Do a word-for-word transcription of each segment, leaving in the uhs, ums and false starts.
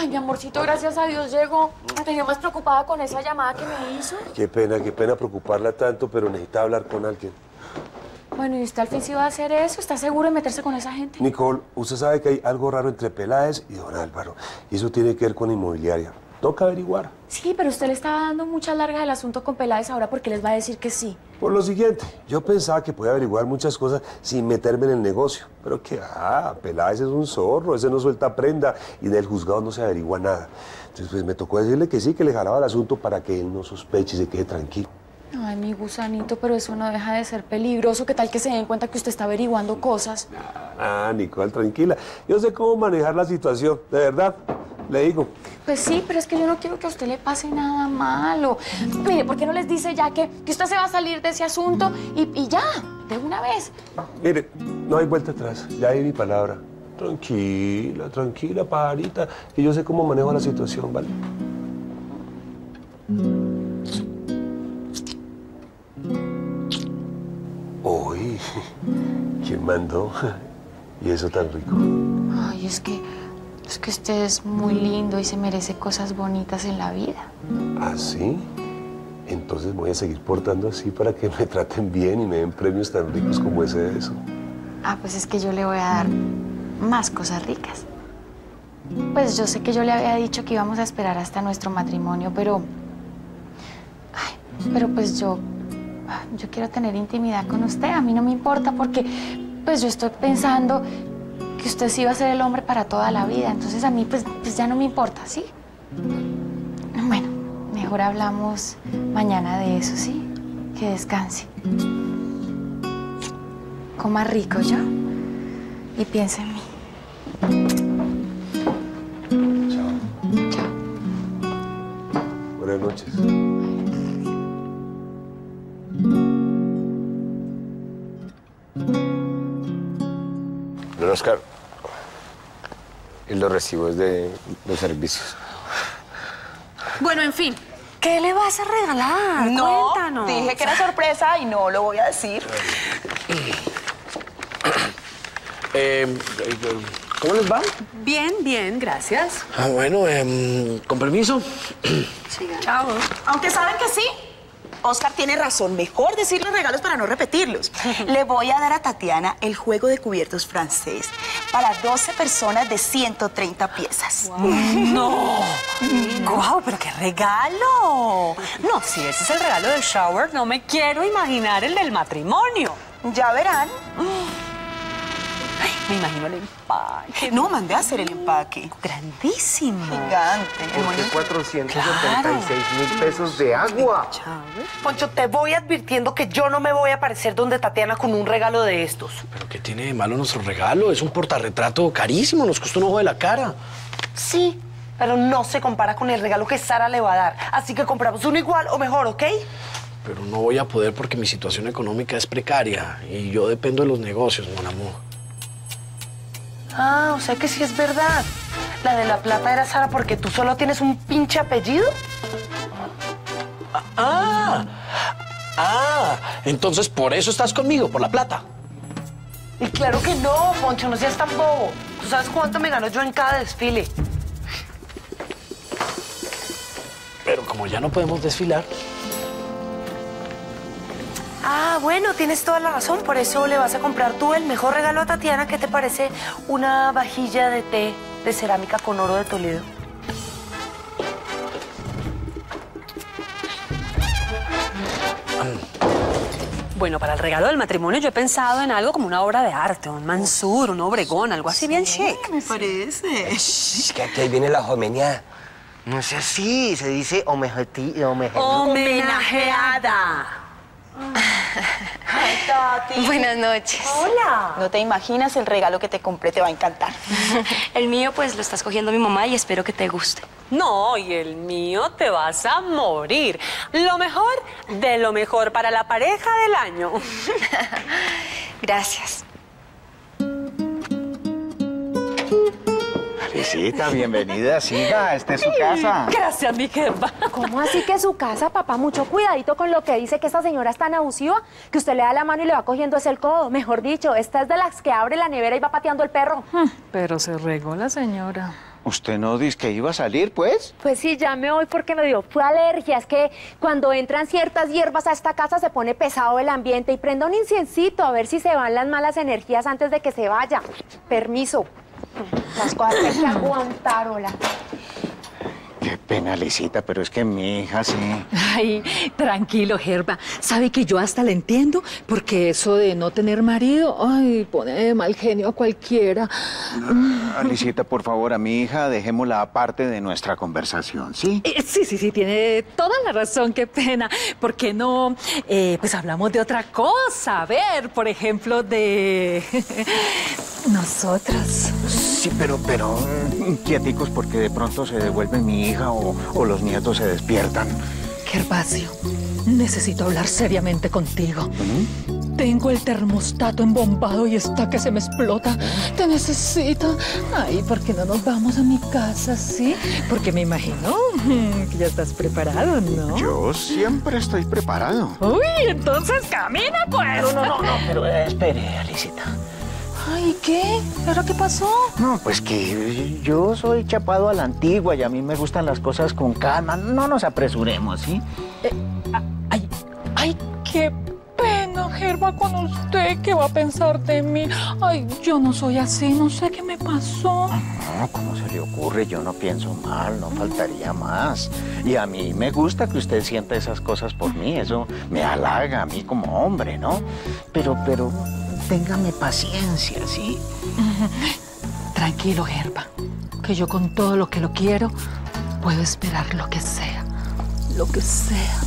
Ay, mi amorcito, gracias a Dios llegó. Me tenía más preocupada con esa llamada que me hizo. Qué pena, qué pena preocuparla tanto, pero necesitaba hablar con alguien. Bueno, ¿y usted al fin sí va a hacer eso? ¿Está seguro de meterse con esa gente? Nicole, usted sabe que hay algo raro entre Peláez y don Álvaro. Y eso tiene que ver con la inmobiliaria. Toca averiguar. Sí, pero usted le estaba dando muchas largas al asunto con Peláez ahora porque les va a decir que sí. Por lo siguiente, yo pensaba que podía averiguar muchas cosas sin meterme en el negocio. Pero que, ah, Peláez es un zorro, ese no suelta prenda y del juzgado no se averigua nada. Entonces, pues me tocó decirle que sí, que le jalaba el asunto para que él no sospeche y se quede tranquilo. Ay, mi gusanito, pero eso no deja de ser peligroso. ¿Qué tal que se den cuenta que usted está averiguando cosas? Ah, Nicole, tranquila. Yo sé cómo manejar la situación, de verdad. Le digo. Pues sí, pero es que yo no quiero que a usted le pase nada malo. Mire, ¿por qué no les dice ya que, que usted se va a salir de ese asunto y, y ya, de una vez? Mire, no hay vuelta atrás. Ya di mi palabra. Tranquila, tranquila, pajarita, que yo sé cómo manejo la situación, ¿vale? Uy, ¿quién mandó? ¿Y eso tan rico? Ay, es que, es que usted es muy lindo y se merece cosas bonitas en la vida. ¿Ah, sí? Entonces voy a seguir portando así para que me traten bien y me den premios tan ricos como ese de eso. Ah, pues es que yo le voy a dar más cosas ricas. Pues yo sé que yo le había dicho que íbamos a esperar hasta nuestro matrimonio, pero... Ay, pero pues yo... Yo quiero tener intimidad con usted. A mí no me importa porque pues yo estoy pensando que usted sí va a ser el hombre para toda la vida. Entonces a mí pues, pues ya no me importa, ¿sí? Bueno, mejor hablamos mañana de eso, ¿sí? Que descanse. Coma rico, ¿yo? Y piense en mí. Chao. Chao. Buenas noches. Don Oscar, y los recibos de los servicios. Bueno, en fin. ¿Qué le vas a regalar? No, Cuéntanos. dije que era sorpresa y no lo voy a decir. Eh, ¿Cómo les va? Bien, bien, gracias. Ah, bueno, eh, con permiso. Chao. Aunque saben que sí, Oscar tiene razón. Mejor decir los regalos para no repetirlos. Le voy a dar a Tatiana el juego de cubiertos francés para doce personas de ciento treinta piezas. Wow. ¡No! ¡Guau! ¡Pero qué regalo! No, si ese es el regalo del shower, no me quiero imaginar el del matrimonio. Ya verán. Ay, me imagino el empaque. No, mandé a hacer el empaque. Grandísimo. Gigante. ¿Por qué cuatrocientos setenta y seis mil pesos de agua? Poncho, te voy advirtiendo que yo no me voy a aparecer donde Tatiana con un regalo de estos. ¿Pero qué tiene de malo nuestro regalo? Es un portarretrato carísimo, nos costó un ojo de la cara. Sí, pero no se compara con el regalo que Sara le va a dar. Así que compramos uno igual o mejor, ¿ok? Pero no voy a poder porque mi situación económica es precaria y yo dependo de los negocios, mon amor. Ah, o sea que sí es verdad. La de la plata era Sara porque tú solo tienes un pinche apellido. Ah, ah, entonces por eso estás conmigo, por la plata. Y claro que no, Poncho, no seas tan bobo. ¿Tú sabes cuánto me gano yo en cada desfile? Pero como ya no podemos desfilar... Ah, bueno, tienes toda la razón. Por eso le vas a comprar tú el mejor regalo a Tatiana. ¿Qué te parece una vajilla de té de cerámica con oro de Toledo? Bueno, para el regalo del matrimonio yo he pensado en algo como una obra de arte, un Mansur, un Obregón, algo así bien chic. Me parece. Es que aquí ahí viene la homenaje. No es así, se dice homenaje. Homenajeada. Ay, Tati. Buenas noches. Hola. No te imaginas el regalo que te compré, te va a encantar. El mío, pues, lo está escogiendo mi mamá y espero que te guste. No, y el mío te vas a morir. Lo mejor de lo mejor para la pareja del año. Gracias. Visita, bienvenida, siga, esta es su casa. Gracias, mi jefa. ¿Cómo así que su casa, papá? Mucho cuidadito con lo que dice que esta señora es tan abusiva que usted le da la mano y le va cogiendo ese el codo. Mejor dicho, esta es de las que abre la nevera y va pateando el perro. Pero se regó la señora. ¿Usted no dice que iba a salir, pues? Pues sí, ya me voy porque me dio fue alergia. Es que cuando entran ciertas hierbas a esta casa se pone pesado el ambiente. Y prenda un inciencito a ver si se van las malas energías antes de que se vaya. Permiso. Las cosas que hay que aguantar, hola. Qué pena, Lisita, pero es que mi hija sí... Ay, tranquilo, Gerba. Sabe que yo hasta la entiendo, porque eso de no tener marido, ay, pone de mal genio a cualquiera. Ah, Lisita, por favor, a mi hija dejémosla aparte de nuestra conversación, ¿sí? Eh, sí, sí, sí, tiene toda la razón, qué pena. ¿Por qué no? Eh, pues hablamos de otra cosa. A ver, por ejemplo, de... nosotras. Sí, pero, pero, quieticos, porque de pronto se devuelve mi hija o, o los nietos se despiertan. Gervasio, necesito hablar seriamente contigo. ¿Mm? Tengo el termostato embombado y está que se me explota. Te necesito. Ay, ¿por qué no nos vamos a mi casa, sí? Porque me imagino que ya estás preparado, ¿no? Yo siempre estoy preparado. Uy, entonces camina, pues. No, no, no, no, pero eh, espere, Alicita. Ay, ¿qué? ¿Pero qué pasó? No, pues que yo soy chapado a la antigua y a mí me gustan las cosas con calma. No nos apresuremos, ¿sí? Eh, ay, ay, qué pena, Gerba, con usted. ¿Qué va a pensar de mí? Ay, yo no soy así, no sé qué me pasó. No, ¿cómo se le ocurre? Yo no pienso mal, no faltaría más. Y a mí me gusta que usted sienta esas cosas por mí. Eso me halaga a mí como hombre, ¿no? Pero, pero... téngame paciencia, ¿sí? Tranquilo, Gerba, que yo con todo lo que lo quiero puedo esperar lo que sea, lo que sea.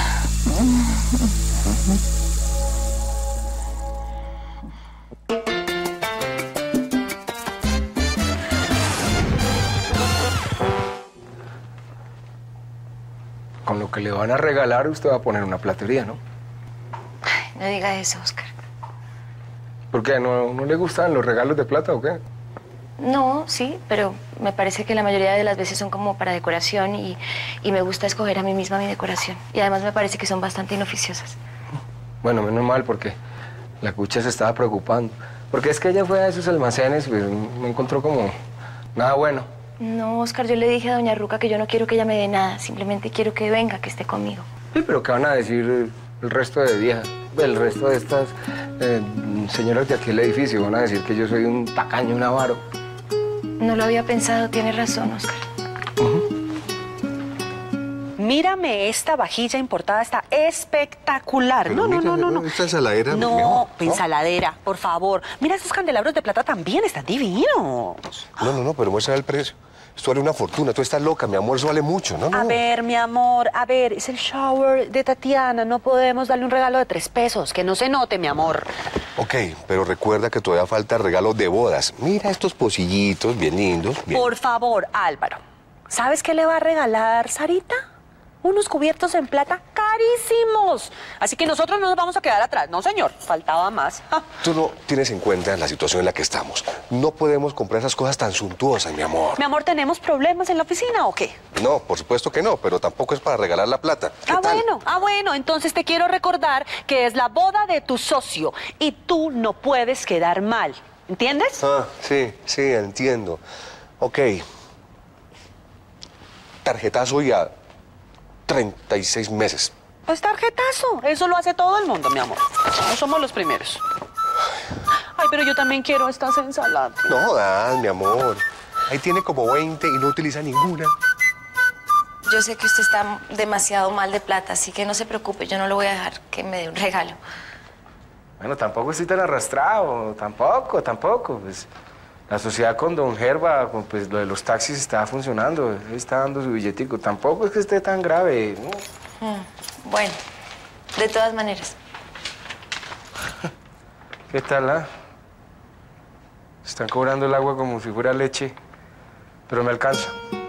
Con lo que le van a regalar, usted va a poner una platería, ¿no? Ay, no diga eso, Oscar. ¿Por qué? ¿No, no le gustan los regalos de plata o qué? No, sí, pero me parece que la mayoría de las veces son como para decoración y, y me gusta escoger a mí misma mi decoración. Y además me parece que son bastante inoficiosas. Bueno, menos mal, porque la cucha se estaba preocupando. Porque es que ella fue a esos almacenes, pues no encontró como nada bueno. No, Oscar, yo le dije a doña Ruca que yo no quiero que ella me dé nada. Simplemente quiero que venga, que esté conmigo. Sí, pero ¿qué van a decir el resto de viejas? El resto de estas eh, señoras de aquí del edificio van a decir que yo soy un tacaño, un avaro. No lo había pensado, tiene razón, Oscar. Uh-huh. Mírame esta vajilla importada, está espectacular. Pero no, no, no, no, no. Esta ensaladera No, mejor, ¿no? ensaladera, por favor. Mira estos candelabros de plata también, están divinos. No, no, no, pero muestra el precio. Esto vale una fortuna, tú estás loca, mi amor, eso vale mucho, ¿no? no. A ver, mi amor, a ver, es el shower de Tatiana, no podemos darle un regalo de tres pesos, que no se note, mi amor. Ok, pero recuerda que todavía falta regalos de bodas. Mira estos pocillitos bien lindos. Bien. Por favor, Álvaro, ¿sabes qué le va a regalar Sarita? Unos cubiertos en plata carísimos. Así que nosotros no nos vamos a quedar atrás. No, señor, faltaba más. Ja. Tú no tienes en cuenta la situación en la que estamos. No podemos comprar esas cosas tan suntuosas, mi amor. Mi amor, ¿tenemos problemas en la oficina o qué? No, por supuesto que no, pero tampoco es para regalar la plata. Ah, tal? bueno, ah, bueno. Entonces te quiero recordar que es la boda de tu socio y tú no puedes quedar mal. ¿Entiendes? Ah, sí, sí, entiendo. Ok. Tarjetazo y a treinta y seis meses. Pues tarjetazo. Eso lo hace todo el mundo, mi amor. No somos los primeros. Ay, pero yo también quiero estas ensaladas. No jodas, mi amor. Ahí tiene como veinte y no utiliza ninguna. Yo sé que usted está demasiado mal de plata, así que no se preocupe, yo no le voy a dejar que me dé un regalo. Bueno, tampoco estoy tan arrastrado, tampoco, tampoco. Pues, la sociedad con don Gerba, con, pues lo de los taxis está funcionando, él está dando su billetico. Tampoco es que esté tan grave, ¿no? Mm, bueno, de todas maneras. ¿Qué tal, ah? Están cobrando el agua como si fuera leche, pero me alcanza.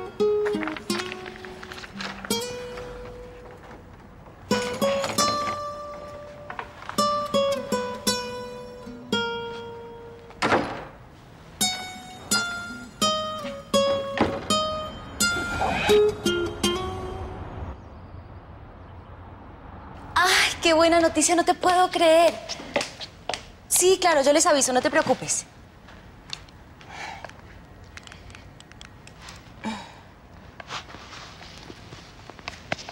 ¡Ay, qué buena noticia! No te puedo creer. Sí, claro, yo les aviso, no te preocupes.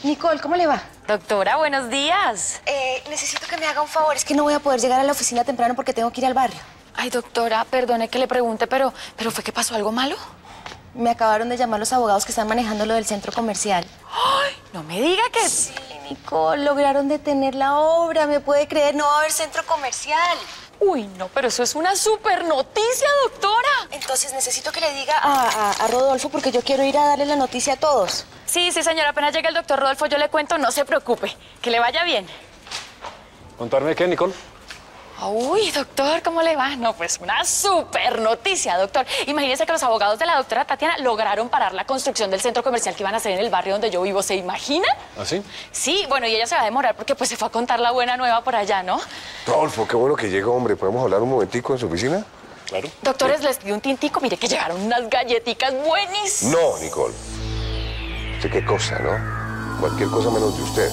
Nicole, ¿cómo le va? Doctora, buenos días. Eh, necesito que me haga un favor. Es que no voy a poder llegar a la oficina temprano porque tengo que ir al barrio. Ay, doctora, perdone que le pregunte, pero, pero ¿fue que pasó algo malo? Me acabaron de llamar los abogados que están manejando lo del centro comercial. Ay, no me diga que... Sí, Nicole, lograron detener la obra. ¿Me puede creer? No va a haber centro comercial. Uy, no, pero eso es una súper noticia, doctora. Entonces necesito que le diga a, a, a Rodolfo porque yo quiero ir a darle la noticia a todos. Sí, sí, señora. Apenas llegue el doctor Rodolfo, yo le cuento. No se preocupe. Que le vaya bien. ¿Contarme qué, Nicole? Uy, doctor, ¿cómo le va? No, pues una súper noticia, doctor. Imagínese que los abogados de la doctora Tatiana lograron parar la construcción del centro comercial que iban a hacer en el barrio donde yo vivo. ¿Se imagina? ¿Ah, sí? Sí, bueno, y ella se va a demorar porque pues se fue a contar la buena nueva por allá, ¿no? Rodolfo, qué bueno que llegó, hombre. ¿Podemos hablar un momentico en su oficina? Claro. Doctores, les pido un tintico. Mire que llegaron unas galletitas buenísimas. No, Nicole. Sé qué cosa, ¿no? Cualquier cosa menos de usted.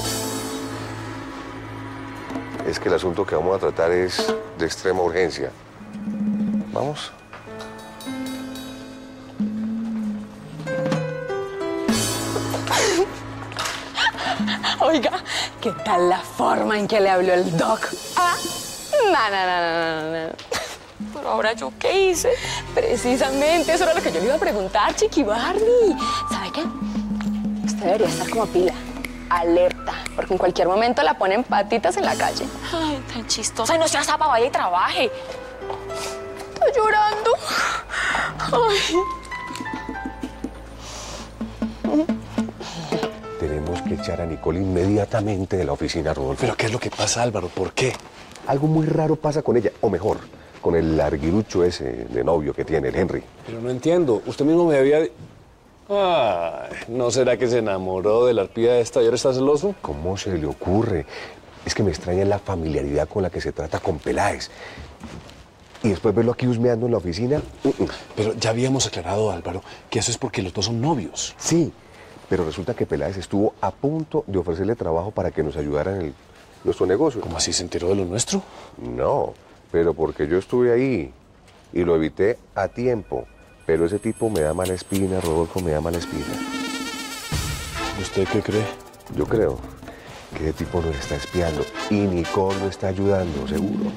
Es que el asunto que vamos a tratar es de extrema urgencia. ¿Vamos? Oiga, ¿qué tal la forma en que le habló el doc? Ah, no, no, no, no, no. Pero ahora, ¿yo qué hice? Precisamente, eso era lo que yo le iba a preguntar, Chiqui Barbie. ¿Sabe qué? Usted debería estar como pila, alerta, porque en cualquier momento la ponen patitas en la calle. Ay, tan chistosa. Ay, no sea zapa, vaya y trabaje. Estoy llorando. Ay. Tenemos que echar a Nicole inmediatamente de la oficina, Rodolfo. ¿Pero qué es lo que pasa, Álvaro? ¿Por qué? Algo muy raro pasa con ella, o mejor, con el larguirucho ese de novio que tiene, el Henry. Pero no entiendo. Usted mismo me había... Ay, ¿no será que se enamoró de la arpía esta y ahora está celoso? ¿Cómo se le ocurre? Es que me extraña la familiaridad con la que se trata con Peláez. Y después verlo aquí husmeando en la oficina. Uh -uh. Pero ya habíamos aclarado, Álvaro, que eso es porque los dos son novios. Sí, pero resulta que Peláez estuvo a punto de ofrecerle trabajo para que nos ayudara en el, nuestro negocio. ¿Cómo así se enteró de lo nuestro? No, pero porque yo estuve ahí y lo evité a tiempo. Pero ese tipo me da mala espina, Rodolfo, me da mala espina. ¿Usted qué cree? Yo creo que ese tipo nos está espiando y Nicole lo está ayudando, seguro.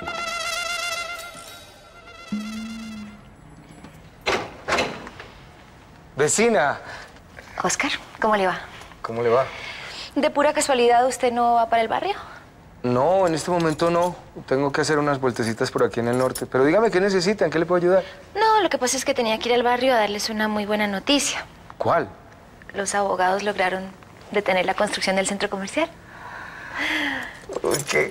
Vecina. Oscar, ¿cómo le va? ¿Cómo le va? ¿De pura casualidad usted no va para el barrio? No, en este momento no. Tengo que hacer unas vueltecitas por aquí en el norte. Pero dígame, ¿qué necesitan? ¿Qué le puedo ayudar? No, lo que pasa es que tenía que ir al barrio a darles una muy buena noticia. ¿Cuál? Los abogados lograron detener la construcción del centro comercial. Uy, qué...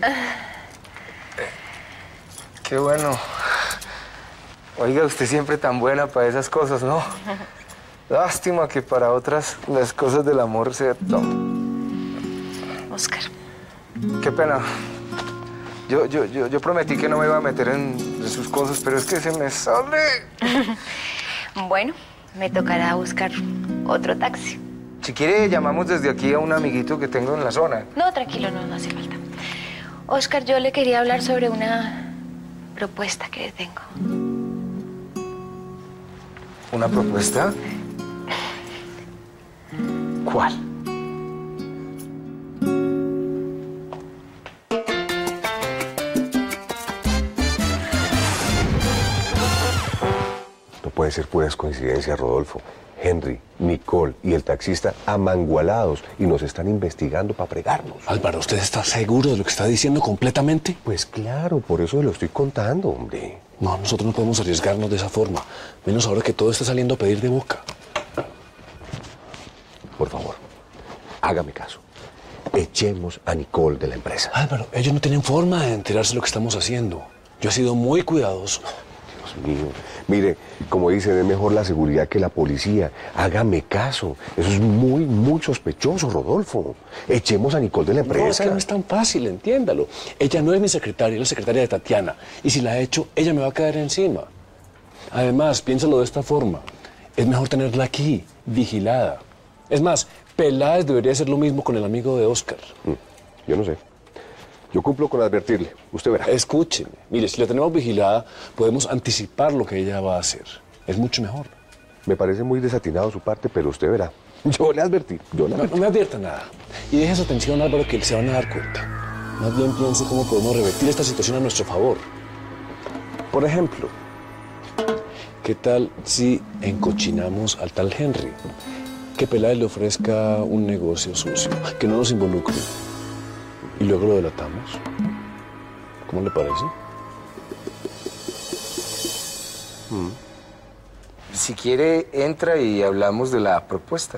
Qué bueno. Oiga, usted siempre tan buena para esas cosas, ¿no? Lástima que para otras las cosas del amor se... No. Oscar. Qué pena. Yo, yo, yo, yo prometí que no me iba a meter en, en sus cosas, pero es que se me sale. Bueno, me tocará buscar otro taxi. Si quiere, llamamos desde aquí a un amiguito que tengo en la zona. No, tranquilo, no, no hace falta. Oscar, yo le quería hablar sobre una propuesta que tengo. ¿Una propuesta? ¿Cuál? No puede ser puras coincidencias, Rodolfo. Henry, Nicole y el taxista amangualados y nos están investigando para fregarnos. Álvaro, ¿usted está seguro de lo que está diciendo completamente? Pues claro, por eso lo estoy contando, hombre. No, nosotros no podemos arriesgarnos de esa forma, menos ahora que todo está saliendo a pedir de boca. Por favor, hágame caso. Echemos a Nicole de la empresa. Álvaro, ellos no tienen forma de enterarse de lo que estamos haciendo. Yo he sido muy cuidadoso. Dios mío. Mire, como dicen, es mejor la seguridad que la policía. Hágame caso. Eso es muy, muy sospechoso, Rodolfo. Echemos a Nicole de la empresa. No, es que no es tan fácil, entiéndalo. Ella no es mi secretaria, es la secretaria de Tatiana. Y si la echo, ella me va a caer encima. Además, piénsalo de esta forma. Es mejor tenerla aquí, vigilada. Es más, Peláez debería hacer lo mismo con el amigo de Oscar. Mm, yo no sé. Yo cumplo con advertirle. Usted verá. Escúcheme. Mire, si la tenemos vigilada, podemos anticipar lo que ella va a hacer. Es mucho mejor. Me parece muy desatinado su parte, pero usted verá. Yo le advertí, yo le advertí. No, no me advierta nada. Y deje esa atención, Álvaro, que se van a dar cuenta. Más bien piense cómo podemos revertir esta situación a nuestro favor. Por ejemplo, ¿qué tal si encochinamos al tal Henry? Que Peláez le ofrezca un negocio sucio, que no nos involucre. Y luego lo delatamos. ¿Cómo le parece? Mm. Si quiere, entra y hablamos de la propuesta.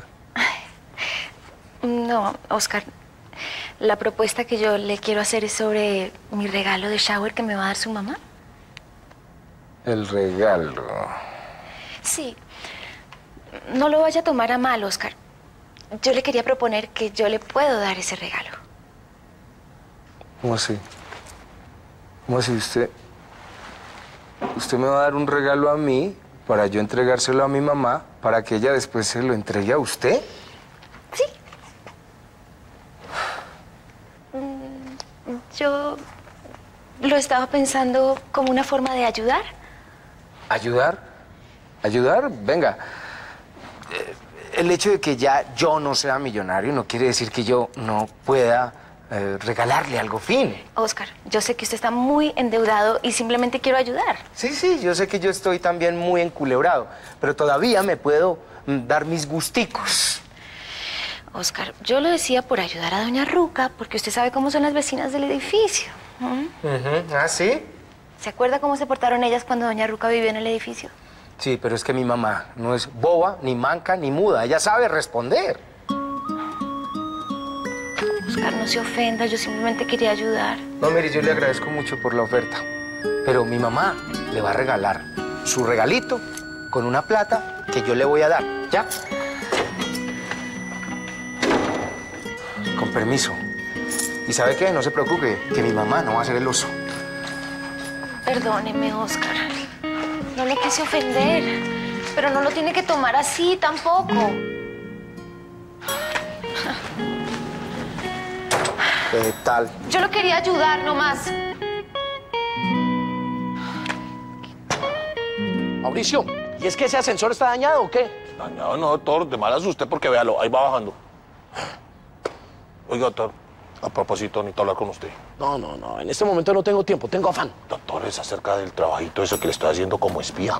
No, Oscar. La propuesta que yo le quiero hacer es sobre mi regalo de shower que me va a dar su mamá. El regalo. Sí. No lo vaya a tomar a mal, Oscar. Yo le quería proponer que yo le puedo dar ese regalo. ¿Cómo así? ¿Cómo así usted? Usted me va a dar un regalo a mí para yo entregárselo a mi mamá para que ella después se lo entregue a usted. Sí. Yo lo estaba pensando como una forma de ayudar. ¿Ayudar? ¿Ayudar? Venga. Eh, el hecho de que ya yo no sea millonario no quiere decir que yo no pueda eh, regalarle algo fino. Oscar, yo sé que usted está muy endeudado y simplemente quiero ayudar. Sí, sí, yo sé que yo estoy también muy enculebrado, pero todavía me puedo mm, dar mis gusticos. Oscar, yo lo decía por ayudar a doña Ruca, porque usted sabe cómo son las vecinas del edificio. ¿Mm? Uh-huh. ¿Ah, sí? ¿Se acuerda cómo se portaron ellas cuando doña Ruca vivió en el edificio? Sí, pero es que mi mamá no es boba, ni manca, ni muda. Ella sabe responder. Oscar, no se ofenda, yo simplemente quería ayudar. No, mire, yo le agradezco mucho por la oferta, pero mi mamá le va a regalar su regalito con una plata que yo le voy a dar, ¿ya? Con permiso. ¿Y sabe qué? No se preocupe, que mi mamá no va a ser el oso. Perdóneme, Oscar. No lo quise ofender, pero no lo tiene que tomar así tampoco. ¿Qué tal? Yo lo quería ayudar nomás. Mauricio, ¿y es que ese ascensor está dañado o qué? Dañado no, doctor, de malas usted porque véalo, ahí va bajando. Oiga, doctor, a propósito, necesito hablar con usted. No, no, no, en este momento no tengo tiempo, tengo afán. Doctor, es acerca del trabajito eso que le estoy haciendo como espía.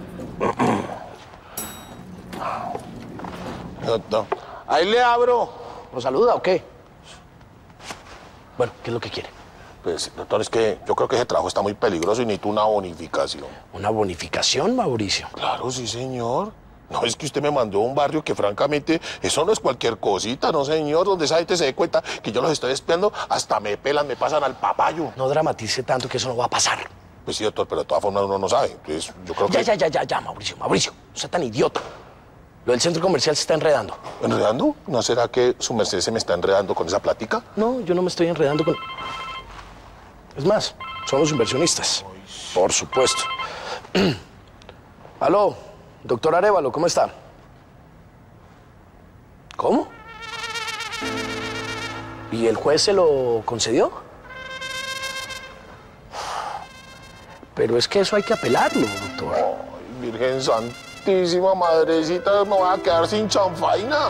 Doctor, ahí le abro. ¿Lo saluda o qué? Bueno, ¿qué es lo que quiere? Pues, doctor, es que yo creo que ese trabajo está muy peligroso y necesito una bonificación. ¿Una bonificación, Mauricio? Claro, sí, señor. No, es que usted me mandó a un barrio que, francamente, eso no es cualquier cosita, no, señor. Donde esa gente se dé cuenta que yo los estoy espiando, hasta me pelan, me pasan al papayo. No dramatice tanto que eso no va a pasar. Pues sí, doctor, pero de todas formas uno no sabe. Entonces, yo creo que... Ya, ya, ya, ya, ya, Mauricio, Mauricio. No sea tan idiota. Lo del centro comercial se está enredando. ¿Enredando? ¿No será que su merced se me está enredando con esa plática? No, yo no me estoy enredando con... Es más, son los inversionistas. Por supuesto. Aló, doctor Arévalo, ¿cómo está? ¿Cómo? ¿Y el juez se lo concedió? Pero es que eso hay que apelarlo, doctor. Ay, Virgen Santísima, madrecita, me voy a quedar sin chanfaina.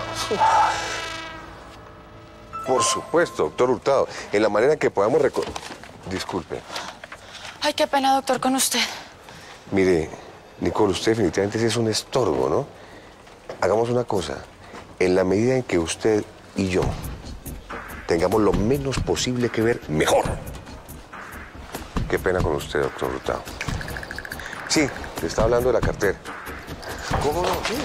Por supuesto, doctor Hurtado. En la manera que podamos recordar... Disculpe. Ay, qué pena, doctor, con usted. Mire, Nicole, usted definitivamente sí es un estorbo, ¿no? Hagamos una cosa. En la medida en que usted y yo tengamos lo menos posible que ver, mejor. Qué pena con usted, doctor Hurtado. Sí, le está hablando de la cartera. ¿Cómo no? Sí.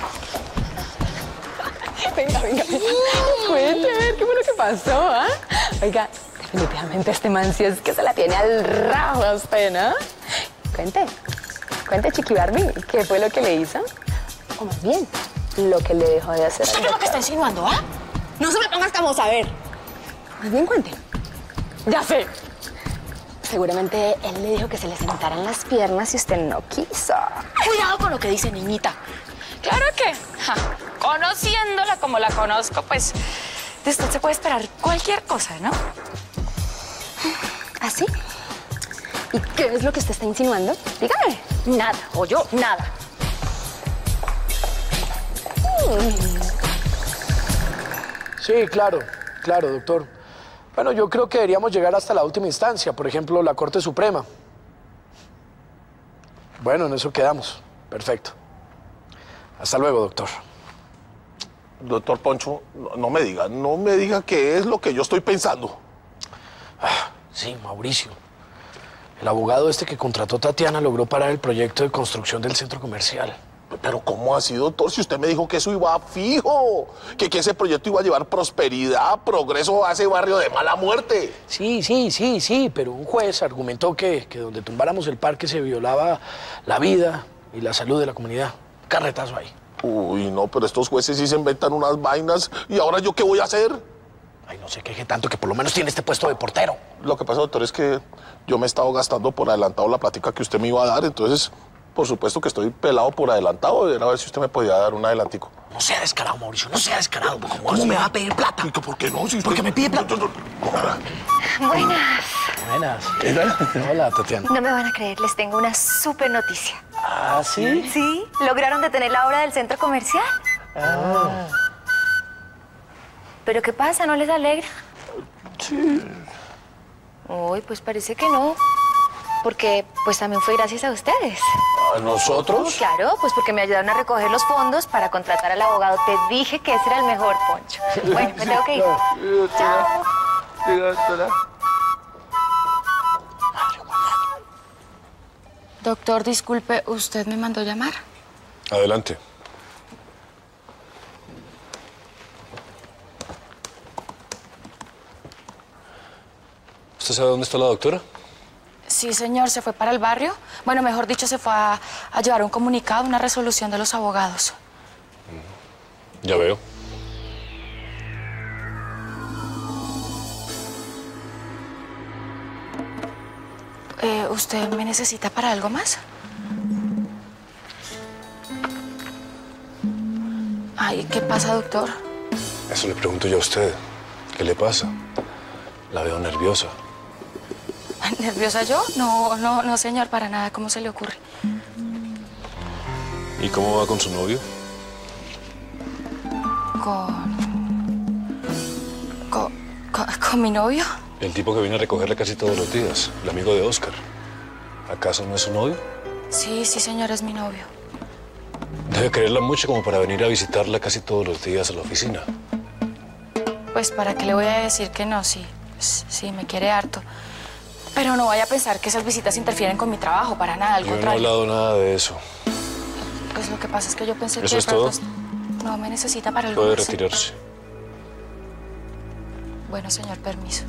Venga, venga, venga. Cuénteme, ¿qué fue lo que pasó, ah? Oiga, definitivamente este man sí es que se la tiene al rabo a usted, ¿no? Cuente, cuente, Chiqui Barbie, ¿qué fue lo que le hizo? O más bien, lo que le dejó de hacer. ¿Usted qué es lo que está insinuando, ah? No se me ponga hasta vamos a ver. Más bien, cuente. Ya sé. Seguramente él le dijo que se le sentaran las piernas y usted no quiso. Cuidado con lo que dice, niñita. Claro que, ja, conociéndola como la conozco, pues de usted se puede esperar cualquier cosa, ¿no? ¿Ah, sí? ¿Y qué es lo que usted está insinuando? Dígame. Nada, o yo, nada. Mm. Sí, claro, claro, doctor. Bueno, yo creo que deberíamos llegar hasta la última instancia, por ejemplo, la Corte Suprema. Bueno, en eso quedamos. Perfecto. Hasta luego, doctor. Doctor Poncho, no, no me diga, no me diga qué es lo que yo estoy pensando. Ah, sí, Mauricio. El abogado este que contrató Tatiana logró parar el proyecto de construcción del centro comercial. Pero ¿cómo así, doctor? Si usted me dijo que eso iba fijo, que, que ese proyecto iba a llevar prosperidad, progreso a ese barrio de mala muerte. Sí, sí, sí, sí, pero un juez argumentó que, que donde tumbáramos el parque se violaba la vida y la salud de la comunidad. Carretazo ahí. Uy, no, pero estos jueces sí se inventan unas vainas. ¿Y ahora yo qué voy a hacer? Ay, no se queje tanto, que por lo menos tiene este puesto de portero. Lo que pasa, doctor, es que yo me he estado gastando por adelantado la plática que usted me iba a dar, entonces... Por supuesto que estoy pelado por adelantado. Era a ver si usted me podía dar un adelantico. No sea descarado, Mauricio, no sea descarado. ¿Cómo, ¿Cómo me va a pedir plata? ¿Por qué no? Si Porque me pide plata. Buenas. Buenas. Hola, Tatiana. No me van a creer, les tengo una súper noticia. ¿Ah, sí? Sí, lograron detener la obra del centro comercial. Ah. ¿Pero qué pasa? ¿No les alegra? Sí. Uy, pues parece que no. Porque, pues, también fue gracias a ustedes. ¿A nosotros? Claro, pues porque me ayudaron a recoger los fondos para contratar al abogado. Te dije que ese era el mejor, Poncho. Bueno, me tengo que ir. Chao. Doctor, disculpe, ¿usted me mandó llamar? Adelante. ¿Usted sabe dónde está la doctora? Sí, señor, se fue para el barrio. Bueno, mejor dicho, se fue a, a llevar un comunicado, una resolución de los abogados. Ya veo. Eh, ¿Usted me necesita para algo más? Ay, ¿qué pasa, doctor? Eso le pregunto yo a usted. ¿Qué le pasa? La veo nerviosa. ¿Nerviosa yo? No, no, no, señor, para nada. ¿Cómo se le ocurre? ¿Y cómo va con su novio? Con... Con, con, con mi novio. El tipo que viene a recogerle casi todos los días, el amigo de Oscar. ¿Acaso no es su novio? Sí, sí, señor, es mi novio. Debe quererla mucho como para venir a visitarla casi todos los días a la oficina. Pues, ¿para qué le voy a decir que no? Sí, pues, sí, me quiere harto. Pero no vaya a pensar que esas visitas interfieren con mi trabajo, para nada, al Yo no he contrario. hablado nada de eso. Pues lo que pasa es que yo pensé que... ¿Eso es de pronto todo? No me necesita para algo Puede más, ¿sí? retirarse. Bueno, señor, permiso.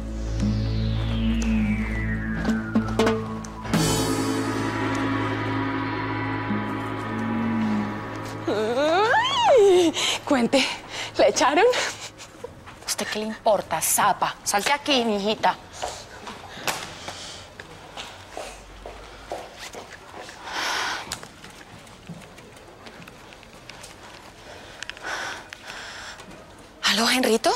Ay, cuente, ¿la echaron? ¿Usted qué le importa, zapa? Salte aquí, mijita. ¿Aló, Henrito?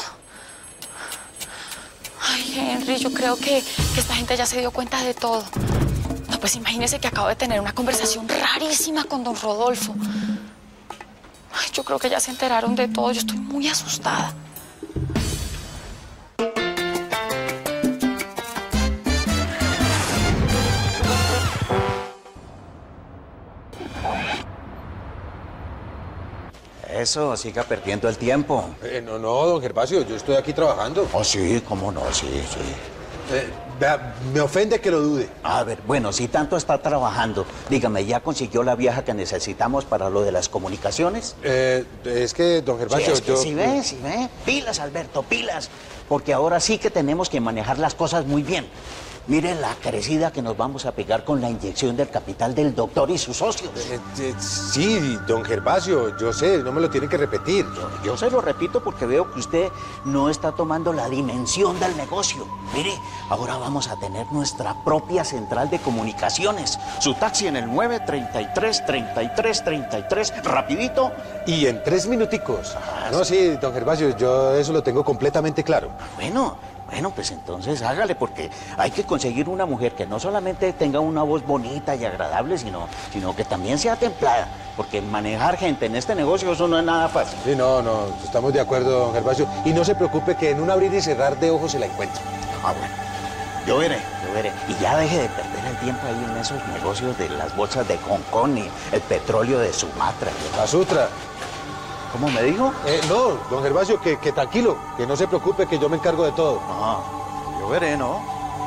Ay, Henry, yo creo que, que esta gente ya se dio cuenta de todo. No, pues imagínese que acabo de tener una conversación rarísima con don Rodolfo. Ay, yo creo que ya se enteraron de todo. Yo estoy muy asustada. Eso, siga perdiendo el tiempo. Eh, no, no, don Gervasio, yo estoy aquí trabajando. Oh, sí, cómo no, sí, sí. Eh, vea, me ofende que lo dude. A ver, bueno, si tanto está trabajando, dígame, ¿ya consiguió la vieja que necesitamos para lo de las comunicaciones? Eh, es que, don Gervasio, sí, es que yo... sí ve, sí ve. Pilas, Alberto, pilas. Porque ahora sí que tenemos que manejar las cosas muy bien. Mire la crecida que nos vamos a pegar con la inyección del capital del doctor y sus socios. Eh, eh, sí, don Gervasio, yo sé, no me lo tiene que repetir. Yo, yo se lo repito porque veo que usted no está tomando la dimensión del negocio. Mire, ahora vamos a tener nuestra propia central de comunicaciones. Su taxi en el nueve treinta y tres, treinta y tres, treinta y tres, rapidito. Y en tres minuticos. Ah, no, sí, don Gervasio, yo eso lo tengo completamente claro. Bueno, Bueno, pues entonces hágale, porque hay que conseguir una mujer que no solamente tenga una voz bonita y agradable, sino, sino que también sea templada. Porque manejar gente en este negocio, eso no es nada fácil. Sí, no, no, estamos de acuerdo, don Gervasio. Y no se preocupe que en un abrir y cerrar de ojos se la encuentro. Ah, bueno. Yo veré, yo veré. Y ya deje de perder el tiempo ahí en esos negocios de las bolsas de Hong Kong y el petróleo de Sumatra. La Sutra. ¿Cómo me dijo? Eh, no, don Gervasio, que, que tranquilo, que no se preocupe, que yo me encargo de todo. Ah, yo veré, ¿no?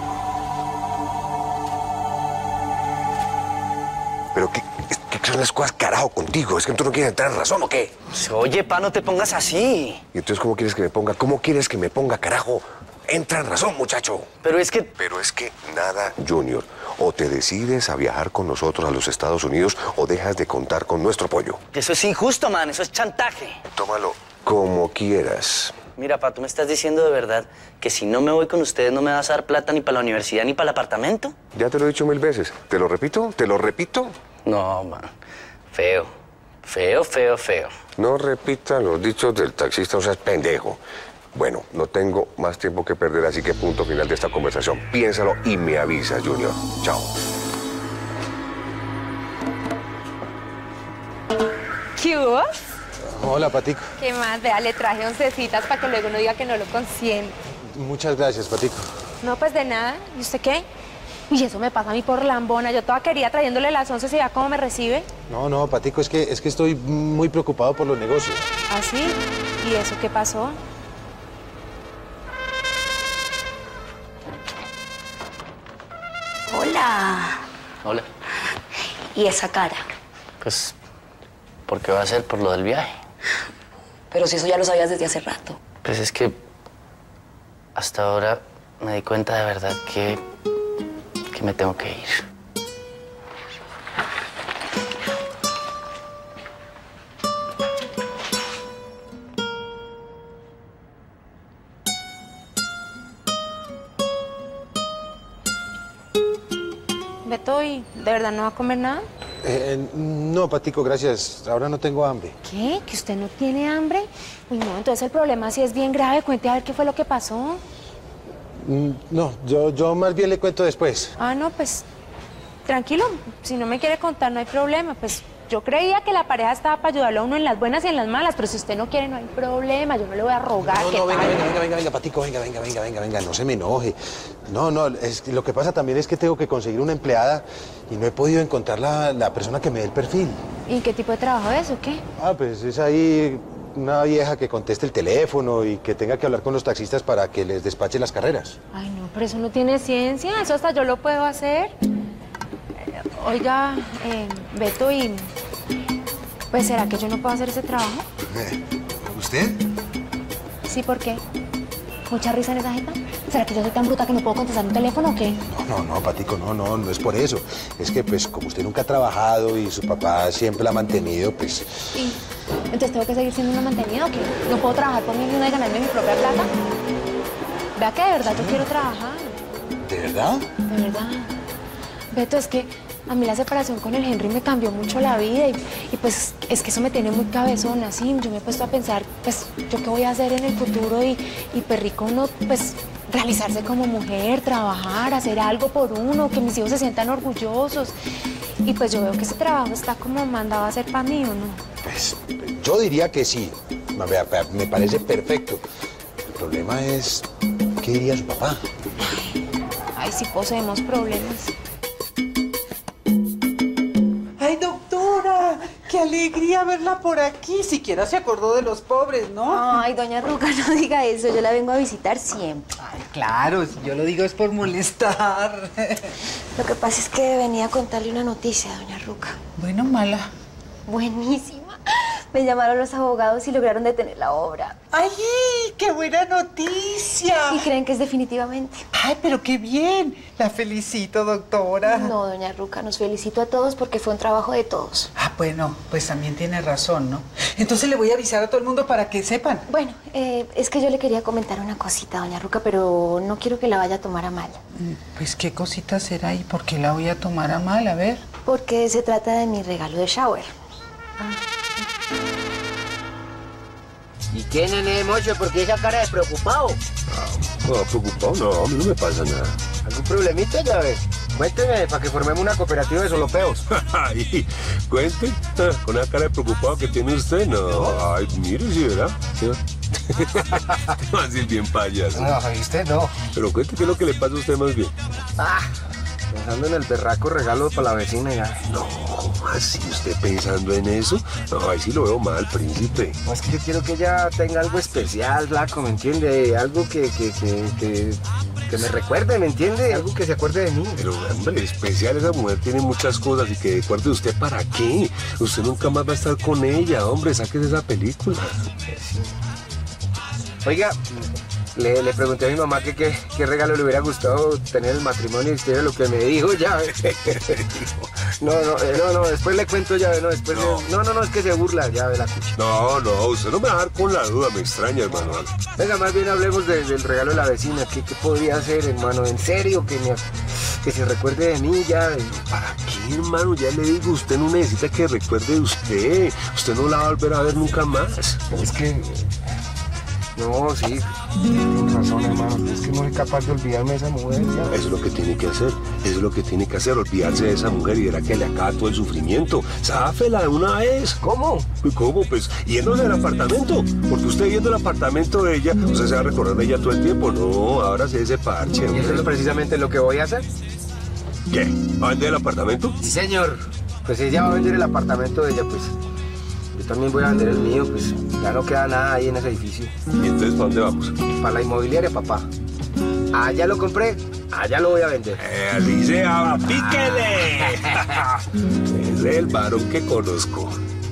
Pero qué, qué son las cosas, carajo, contigo. ¿Es que tú no quieres entrar en razón o qué? Oye, pa, no te pongas así. ¿Y entonces cómo quieres que me ponga? ¿Cómo quieres que me ponga, carajo? Entra en razón, muchacho. Pero es que... Pero es que nada, Junior. O te decides a viajar con nosotros a los Estados Unidos o dejas de contar con nuestro apoyo. Eso es injusto, man. Eso es chantaje. Tómalo como quieras. Mira, pa, ¿tú me estás diciendo de verdad que si no me voy con ustedes no me vas a dar plata ni para la universidad ni para el apartamento? Ya te lo he dicho mil veces. ¿Te lo repito? ¿Te lo repito? No, man. Feo. Feo, feo, feo. No repitan los dichos del taxista, o seas pendejo. Bueno, no tengo más tiempo que perder, así que punto final de esta conversación. Piénsalo y me avisas, Junior. Chao. ¿Qué hubo? Hola, Patico. ¿Qué más? Vea, le traje oncecitas para que luego no diga que no lo consiente. Muchas gracias, Patico. No, pues de nada. ¿Y usted qué? Uy, eso me pasa a mí por lambona. Yo toda quería trayéndole las once y vea cómo me recibe. No, no, Patico, es que, es que estoy muy preocupado por los negocios. ¿Ah, sí? ¿Y eso qué pasó? Hola. Hola. ¿Y esa cara? Pues, ¿por qué va a ser? Por lo del viaje. Pero si eso ya lo sabías desde hace rato. Pues es que hasta ahora me di cuenta de verdad que, que me tengo que ir. Beto, ¿y de verdad no va a comer nada? Eh, no, Patico, gracias. Ahora no tengo hambre. ¿Qué? ¿Que usted no tiene hambre? Uy, no, entonces el problema sí es bien grave. Cuente a ver qué fue lo que pasó. Mm, no, yo, yo más bien le cuento después. Ah, no, pues tranquilo. Si no me quiere contar, no hay problema. Pues yo creía que la pareja estaba para ayudarlo a uno en las buenas y en las malas, pero si usted no quiere, no hay problema. Yo no le voy a rogar. No, que no, venga, pague. venga, venga, venga, venga, Patico, venga, venga, venga, venga, venga, no se me enoje. No, no, es que lo que pasa también es que tengo que conseguir una empleada y no he podido encontrar la, la persona que me dé el perfil. ¿Y qué tipo de trabajo es o qué? Ah, pues es ahí una vieja que conteste el teléfono y que tenga que hablar con los taxistas para que les despache las carreras. Ay, no, pero eso no tiene ciencia. Eso hasta yo lo puedo hacer. Eh, Oiga, eh, Beto, y... Pues, ¿será que yo no puedo hacer ese trabajo? ¿Usted? Sí, ¿por qué? ¿Mucha risa en esa jeta? ¿Será que yo soy tan bruta que no puedo contestar un teléfono o qué? No, no, no, Patico, no, no, no es por eso. Es que, pues, como usted nunca ha trabajado y su papá siempre la ha mantenido, pues... Sí. Entonces, ¿tengo que seguir siendo una mantenida o qué? ¿No puedo trabajar por mí misma y ganarme mi propia plata? Vea que de verdad yo quiero trabajar. ¿De verdad? De verdad. Beto, es que a mí la separación con el Henry me cambió mucho la vida y, y pues es que eso me tiene muy cabezona, así. Yo me he puesto a pensar, pues, ¿yo qué voy a hacer en el futuro? Y, y perrico uno, pues, realizarse como mujer, trabajar, hacer algo por uno, que mis hijos se sientan orgullosos. Y pues yo veo que ese trabajo está como mandado a ser para mí, ¿o no? Pues, yo diría que sí. Me, me parece perfecto. El problema es, ¿qué diría su papá? Ay, sí poseemos problemas. ¡Ay, doctora! ¡Qué alegría verla por aquí! Siquiera se acordó de los pobres, ¿no? Ay, doña Ruca, no diga eso. Yo la vengo a visitar siempre. Ay, claro, si yo lo digo es por molestar. Lo que pasa es que venía a contarle una noticia, doña Ruca. Bueno, mala. Buenísima. Me llamaron los abogados y lograron detener la obra. ¡Ay, qué buena noticia! ¿Y creen que es definitivamente? ¡Ay, pero qué bien! La felicito, doctora. No, doña Ruca, nos felicito a todos porque fue un trabajo de todos. Ah, bueno, pues también tiene razón, ¿no? Entonces le voy a avisar a todo el mundo para que sepan. Bueno, eh, es que yo le quería comentar una cosita, doña Ruca, pero no quiero que la vaya a tomar a mal. Pues, ¿qué cosita será y por qué la voy a tomar a mal? A ver. Porque se trata de mi regalo de shower. ¿Y qué, nene mocho? ¿Por qué esa cara de preocupado? No, preocupado, no, a mí no me pasa nada. ¿Algún problemita, llave? Cuénteme, para que formemos una cooperativa de solopeos. Ay, cuente, con la cara de preocupado que tiene usted, no. Ay, mire, si verá. Más bien payaso. No, ¿viste? No. Pero cuente qué es lo que le pasa a usted más bien. Ah, pensando en el berraco regalo para la vecina ya. No, así usted pensando en eso. No, ahí sí lo veo mal, príncipe. No, es que yo quiero que ella tenga algo especial, Blanco, ¿me entiende? Algo que, que, que, que, que me recuerde, ¿me entiende? Algo que se acuerde de mí. Pero, hombre, especial, esa mujer tiene muchas cosas y que recuerde usted para qué. Usted nunca más va a estar con ella, hombre, sáquese esa película. Sí. Oiga, le, le pregunté a mi mamá que qué regalo le hubiera gustado tener el matrimonio y usted lo que me dijo, ya. No, no, eh, no, no, después le cuento, ya, no, después no. Le, no, no, no, es que se burla, ya, de la cucha. No, no, usted no me va a dar con la duda, me extraña, hermano. Venga, más bien hablemos de, del regalo de la vecina, ¿qué, qué podría hacer, hermano? En serio, que, me, que se recuerde de mí, ya. ¿Para qué, hermano? Ya le digo, usted no necesita que recuerde de usted. Usted no la va a volver a ver nunca más. Es que... No, sí, tienes razón, hermano. Es que no soy capaz de olvidarme de esa mujer, ya. Eso es lo que tiene que hacer. Eso es lo que tiene que hacer, olvidarse de esa mujer y verá que le acaba todo el sufrimiento. Záfela de una vez. ¿Cómo? ¿Cómo? Pues yéndose del apartamento. Porque usted viendo el apartamento de ella, usted se va a recordar de ella todo el tiempo. No, ahora sí ese parche. ¿Y eso es precisamente lo que voy a hacer? ¿Qué? ¿Va a vender el apartamento? Sí, señor. Pues ella va a vender el apartamento de ella, pues. Yo también voy a vender el mío, pues ya no queda nada ahí en ese edificio. ¿Y entonces para dónde vamos? Para la inmobiliaria, papá. Allá lo compré, allá lo voy a vender. Eh, así se llama, píquele. Es el varón que conozco.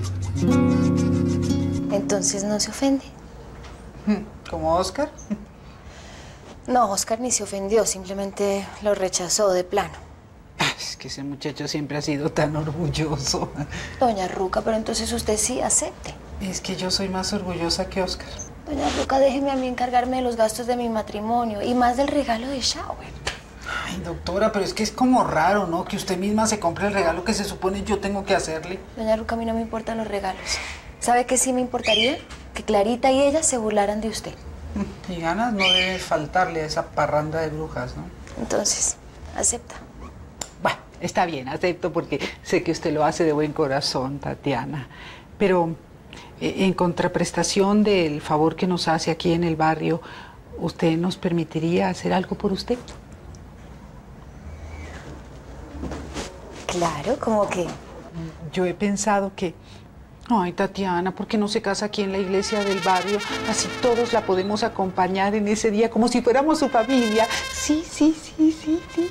Entonces no se ofende. ¿Como Oscar? No, Oscar ni se ofendió, simplemente lo rechazó de plano. Es que ese muchacho siempre ha sido tan orgulloso. Doña Ruca, pero entonces usted sí acepte. Es que yo soy más orgullosa que Oscar. Doña Ruca, déjeme a mí encargarme de los gastos de mi matrimonio y más del regalo de shower. Ay, doctora, pero es que es como raro, ¿no? Que usted misma se compre el regalo que se supone yo tengo que hacerle. Doña Ruca, a mí no me importan los regalos. ¿Sabe qué sí me importaría? Que Clarita y ella se burlaran de usted. Y ganas no debe faltarle a esa parranda de brujas, ¿no? Entonces, acepta. Bueno, está bien, acepto porque sé que usted lo hace de buen corazón, Tatiana. Pero eh, en contraprestación del favor que nos hace aquí en el barrio, ¿usted nos permitiría hacer algo por usted? Claro, ¿cómo que? Yo he pensado que... Ay, Tatiana, ¿por qué no se casa aquí en la iglesia del barrio? Así todos la podemos acompañar en ese día como si fuéramos su familia. Sí, sí, sí, sí, sí.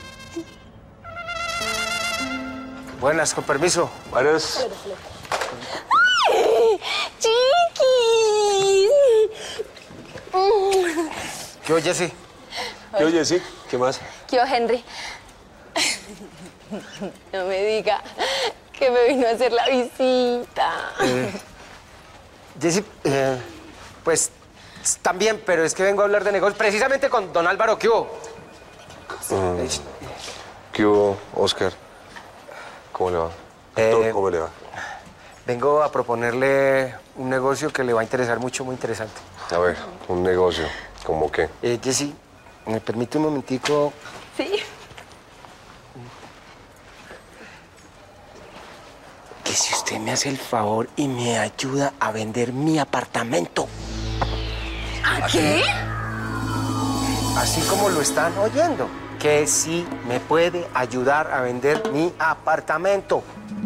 Buenas, con permiso. Buenas. ¡Ay, chiquis! ¿Qué oye, Jessy? ¿Qué oye, Jessy? ¿Qué más? ¿Qué hubo, Henry? No me diga que me vino a hacer la visita. Eh, Jessy, eh, pues también, pero es que vengo a hablar de negocios precisamente con don Álvaro. ¿Qué hubo? Mm. ¿Qué hubo, Oscar? ¿Cómo le va? Eh, ¿Cómo le va? Vengo a proponerle un negocio que le va a interesar mucho, muy interesante. A ver, un negocio. ¿Cómo qué? Eh, Jessy, ¿me permite un momentico? Sí. Que si usted me hace el favor y me ayuda a vender mi apartamento. ¿A qué? Así como lo están oyendo. Que si me puede ayudar a vender mi apartamento.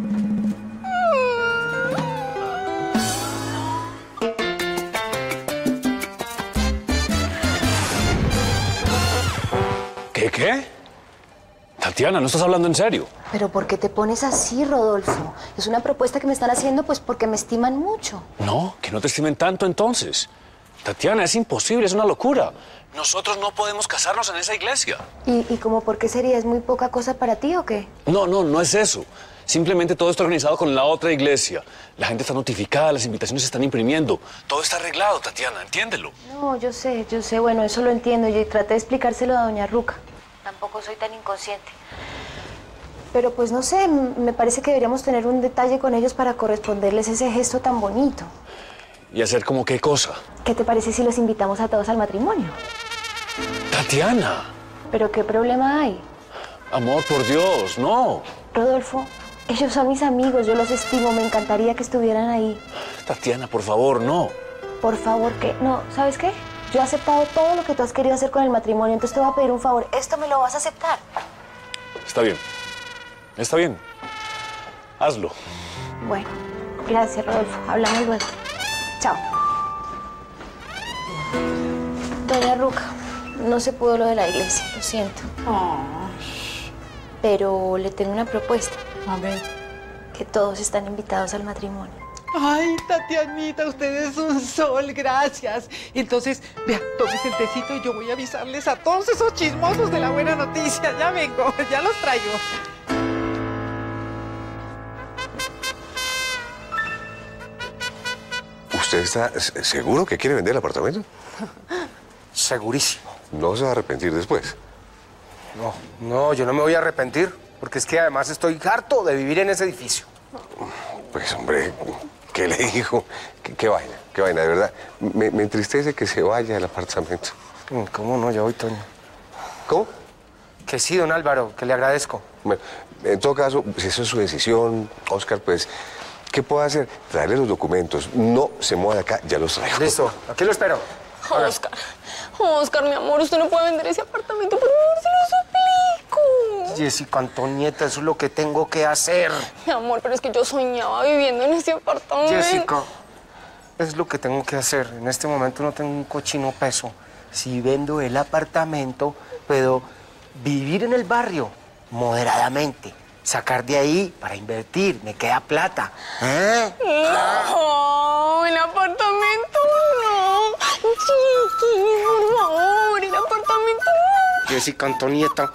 ¿Qué, qué? Tatiana, ¿no estás hablando en serio? ¿Pero por qué te pones así, Rodolfo? Es una propuesta que me están haciendo pues porque me estiman mucho. No, que no te estimen tanto entonces. Tatiana, es imposible, es una locura. Nosotros no podemos casarnos en esa iglesia. ¿Y, y como por qué sería? ¿Es muy poca cosa para ti o qué? No, no, no es eso. Simplemente todo está organizado con la otra iglesia. La gente está notificada, las invitaciones se están imprimiendo. Todo está arreglado, Tatiana, entiéndelo. No, yo sé, yo sé. Bueno, eso lo entiendo. Yo traté de explicárselo a doña Ruca. Tampoco soy tan inconsciente. Pero pues no sé, me parece que deberíamos tener un detalle con ellos para corresponderles ese gesto tan bonito. ¿Y hacer como qué cosa? ¿Qué te parece si los invitamos a todos al matrimonio? Tatiana. ¿Pero qué problema hay? Amor, por Dios, no. Rodolfo, ellos son mis amigos, yo los estimo, me encantaría que estuvieran ahí. Tatiana, por favor, no. Por favor, ¿qué? No, ¿sabes qué? Yo he aceptado todo lo que tú has querido hacer con el matrimonio, entonces te voy a pedir un favor. ¿Esto me lo vas a aceptar? Está bien. Está bien. Hazlo. Bueno, gracias, Rodolfo. Hablamos luego. Chao. Doña Ruca, no se pudo lo de la iglesia, lo siento. Oh. Pero le tengo una propuesta. A ver. Que todos están invitados al matrimonio. Ay, Tatianita, usted es un sol, gracias. Entonces, vea, tomes el tecito y yo voy a avisarles a todos esos chismosos de la buena noticia. Ya vengo, ya los traigo. ¿Usted está seguro que quiere vender el apartamento? Segurísimo. No se va a arrepentir después. No, no, yo no me voy a arrepentir, porque es que además estoy harto de vivir en ese edificio. Pues, hombre, ¿qué le dijo? ¿Qué, qué vaina? ¿Qué vaina? De verdad, me, me entristece que se vaya del apartamento. ¿Cómo no? Ya voy, Toño. ¿Cómo? Que sí, don Álvaro, que le agradezco. Bueno, en todo caso, pues eso es su decisión, Oscar, pues, ¿qué puedo hacer? Traerle los documentos. No se mueva de acá, ya los traigo. Listo, aquí lo espero. Oscar, Oscar, mi amor, usted no puede vender ese apartamento, por favor, se lo suplico. Jessica Antonieta, eso es lo que tengo que hacer. Mi amor, pero es que yo soñaba viviendo en ese apartamento. Jessica, es lo que tengo que hacer. En este momento no tengo un cochino peso. Si vendo el apartamento, puedo vivir en el barrio moderadamente. Sacar de ahí para invertir, me queda plata. ¿Eh? No, el apartamento no. Chiqui, por favor, el apartamento no. Jessica Antonieta.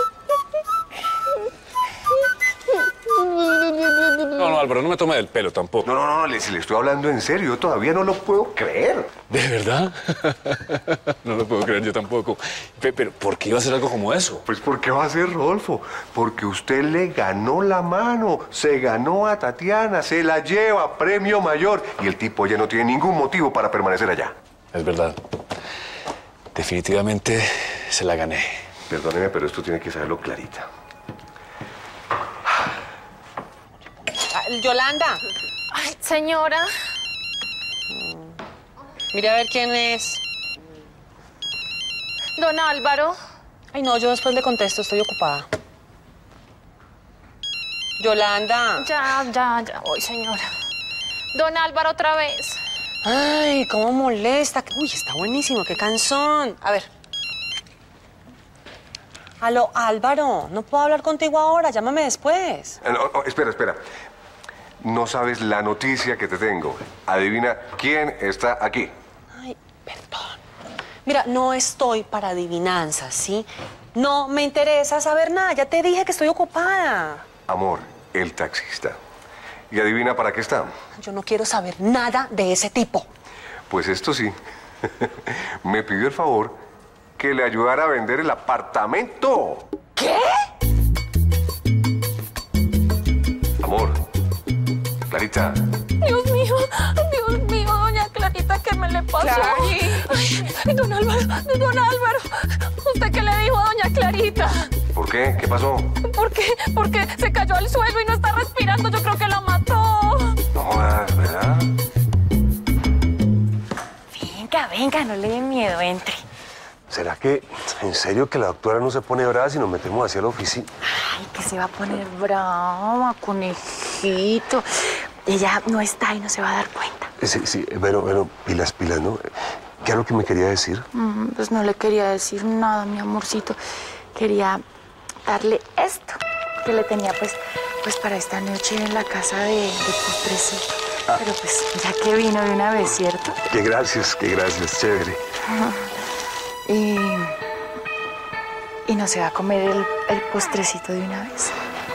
No, no, Álvaro, no me tome del pelo tampoco. No, no, no, le, si le estoy hablando en serio, yo todavía no lo puedo creer. ¿De verdad? No lo puedo creer yo tampoco. Pe- Pero, ¿por qué iba a hacer algo como eso? Pues, ¿por qué va a ser, Rodolfo? Porque usted le ganó la mano, se ganó a Tatiana, se la lleva, premio mayor. Y el tipo ya no tiene ningún motivo para permanecer allá. Es verdad. Definitivamente se la gané. Perdóneme, pero esto tiene que saberlo clarita. Yolanda. Ay, señora. Mire a ver quién es. Don Álvaro. Ay, no, yo después le contesto, estoy ocupada. Yolanda. Ya, ya, ya voy, señora. Don Álvaro, otra vez. Ay, cómo molesta. Uy, está buenísimo, qué canción. A ver. Aló, Álvaro, no puedo hablar contigo ahora, llámame después. Eh, no, no, espera, espera. No sabes la noticia que te tengo. Adivina quién está aquí. Ay, perdón. Mira, no estoy para adivinanzas, ¿sí? No me interesa saber nada, ya te dije que estoy ocupada. Amor, el taxista. ¿Y adivina para qué está? Yo no quiero saber nada de ese tipo. Pues esto sí. Me pidió el favor que le ayudara a vender el apartamento. ¿Qué? Amor, Clarita. Dios mío, Dios mío, doña Clarita, ¿qué me le pasó? Clary. Ay, don Álvaro, don Álvaro, ¿usted qué le dijo a doña Clarita? ¿Por qué? ¿Qué pasó? ¿Por qué? Porque se cayó al suelo y no está respirando, yo creo que la mató. No jodas, ¿verdad? Venga, venga, no le dé miedo, entre. ¿Será que en serio que la doctora no se pone brava si nos metemos hacia la oficina? Ay, que se va a poner brava, conejito. Ella no está y no se va a dar cuenta. Sí, sí, bueno, bueno, pilas, pilas, ¿no? ¿Qué es lo que me quería decir? Mm, pues no le quería decir nada, mi amorcito. Quería darle esto que le tenía, pues, pues para esta noche en la casa de, de postrecito. Ah. Pero pues ya que vino de una vez, ¿cierto? Qué gracias, qué gracias, chévere. Y, y no se va a comer el, el postrecito de una vez.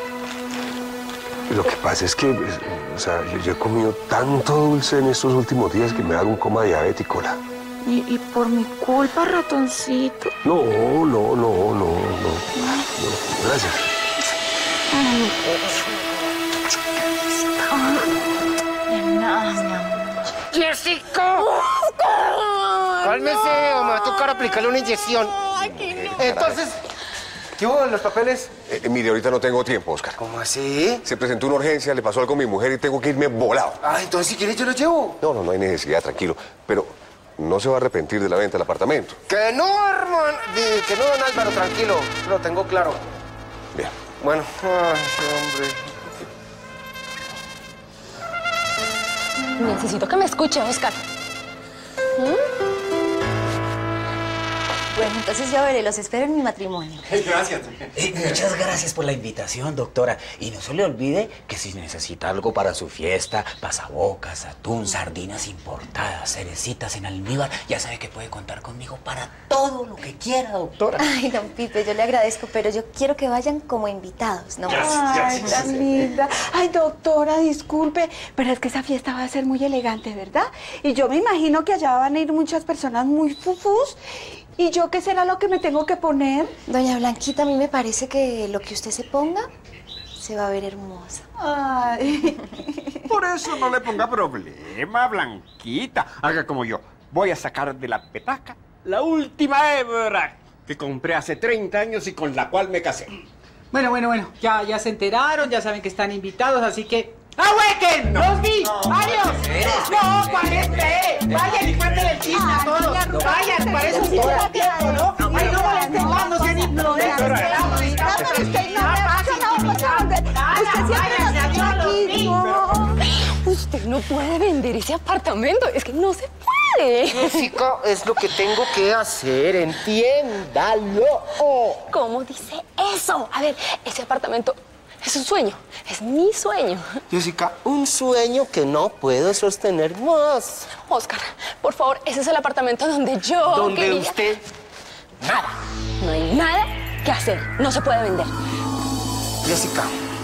Lo que pasa es que, o sea, yo, yo he comido tanto dulce en estos últimos días que me da un coma diabético, la. Y, y por mi culpa, ratoncito. No, no, no, no, no, no. Gracias. De nada, mi amor. ¡Jessica! Cálmese o me va a tocar aplicarle una inyección. Entonces, ¿qué hubo en los papeles? Eh, mire, ahorita no tengo tiempo, Oscar. ¿Cómo así? Se presentó una urgencia, le pasó algo a mi mujer y tengo que irme volado. Ah, entonces si quieres yo lo llevo. No, no, no hay necesidad, tranquilo. Pero no se va a arrepentir de la venta del apartamento. Que no, hermano. Di- Que no, don Álvaro, tranquilo. Lo tengo claro. Bien. Bueno, ay, hombre. Necesito que me escuche, Oscar. ¿Mm? Bueno, entonces yo veré, los espero en mi matrimonio. Gracias. Eh, muchas gracias por la invitación, doctora. Y no se le olvide que si necesita algo para su fiesta, pasabocas, atún, sardinas importadas, cerecitas en almíbar, ya sabe que puede contar conmigo para todo lo que quiera, doctora. Ay, don Pipe, yo le agradezco, pero yo quiero que vayan como invitados, ¿no? Ay, tan linda. Ay, doctora, disculpe, pero es que esa fiesta va a ser muy elegante, ¿verdad? Y yo me imagino que allá van a ir muchas personas muy fufús. ¿Y yo qué será lo que me tengo que poner? Doña Blanquita, a mí me parece que lo que usted se ponga se va a ver hermosa. Ay. Por eso no le ponga problema, Blanquita. Haga como yo. Voy a sacar de la petaca la última hebra que compré hace treinta años y con la cual me casé. Bueno, bueno, bueno, ya, ya se enteraron, ya saben que están invitados, así que... ¡Ahuequen! ¡Los vi! ¡Varios! ¡No, cuál espere! ¡Vayan y cuenten el chisme a todos! ¡Vayan! Para eso sí será tiempo, ¿no? ¡Ay, no molesten más! ¡No sean imprudentes! Usted no puede vender ese apartamento. Es que no se puede. Jessica, es lo que tengo que hacer. Entiéndalo. ¿Cómo dice eso? A ver, ese apartamento es un sueño. Es mi sueño. Jessica, un sueño que no puedo sostener más. Oscar, por favor, ese es el apartamento donde yo ¿Donde quería... usted? Nada. No hay nada que hacer. No se puede vender. Jessica,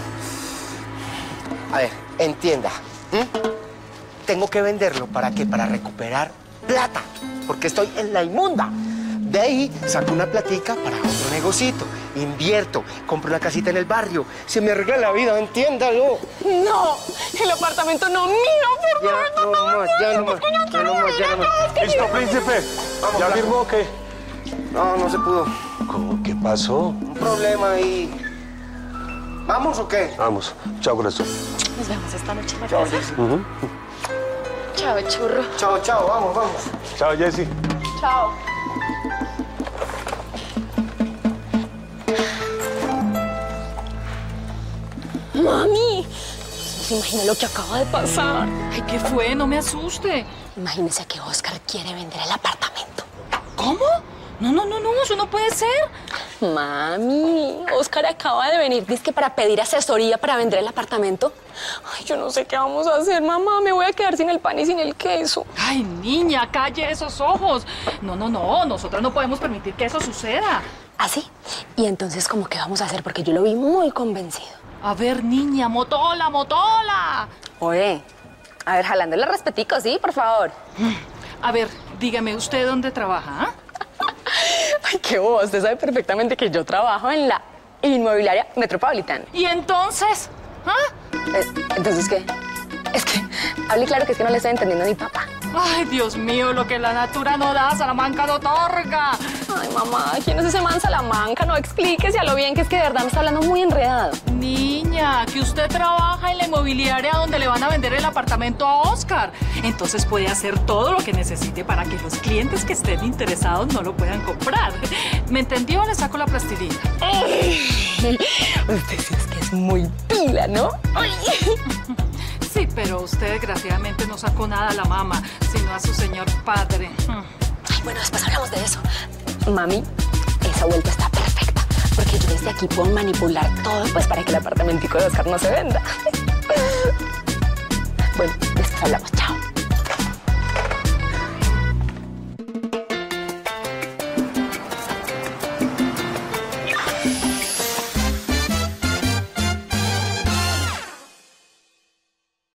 a ver, entienda. ¿Mm? Tengo que venderlo. ¿Para qué? Para recuperar plata. Porque estoy en la inmunda. De ahí saco una platica para otro negocito. Invierto, compro una casita en el barrio. Se me arregla la vida, entiéndalo. No, el apartamento no mío, por favor. Ya no más, ya no más, ya no más, ya no más. ¿Listo, príncipe? Vamos, ¿Ya Blanco. firmó qué? No, no se pudo. ¿Cómo? ¿Qué pasó? Un problema ahí. ¿Vamos o qué? Vamos. Chao, corazón. Nos vemos esta noche en la Chao, casa. Jessy. Ujú. Chao, churro. Chao, chao, vamos, vamos. Chao, Jessy. Chao. Mami, no se imagina lo que acaba de pasar. Ay, ¿qué fue? No me asuste. Imagínese que Oscar quiere vender el apartamento. ¿Cómo? No, no, no, no, eso no puede ser. Mami, Oscar acaba de venir, dice que para pedir asesoría para vender el apartamento. Ay, yo no sé qué vamos a hacer, mamá. Me voy a quedar sin el pan y sin el queso. Ay, niña, calle esos ojos. No, no, no, nosotros no podemos permitir que eso suceda. ¿Ah, sí? Y entonces, ¿cómo qué vamos a hacer? Porque yo lo vi muy convencido. A ver, niña, motola, motola. Oye, a ver, jalándole respetico, ¿sí? Por favor. A ver, dígame, ¿usted dónde trabaja? ¿Ah? Ay, qué boba. Usted sabe perfectamente que yo trabajo en la inmobiliaria Metropolitan. ¿Y entonces? ¿Ah? Eh, ¿Entonces qué? Es que, hable claro que es que no le estoy entendiendo a mi papá. Ay, Dios mío, lo que la natura no da, Salamanca no otorga. Ay, mamá, ¿quién es ese man Salamanca? No, explíquese a lo bien, que es que de verdad me está hablando muy enredado. Niña, que usted trabaja en la inmobiliaria donde le van a vender el apartamento a Oscar. Entonces puede hacer todo lo que necesite para que los clientes que estén interesados no lo puedan comprar. ¿Me entendió? Le saco la plastilina. Ay, usted sí es que es muy pila, ¿no? Ay. Sí, pero usted desgraciadamente no sacó nada a la mamá, sino a su señor padre. Ay, bueno, después hablamos de eso. Mami, esa vuelta está perfecta, porque yo desde aquí puedo manipular todo, pues, para que el apartamentico de Oscar no se venda. Bueno, después hablamos. Chao.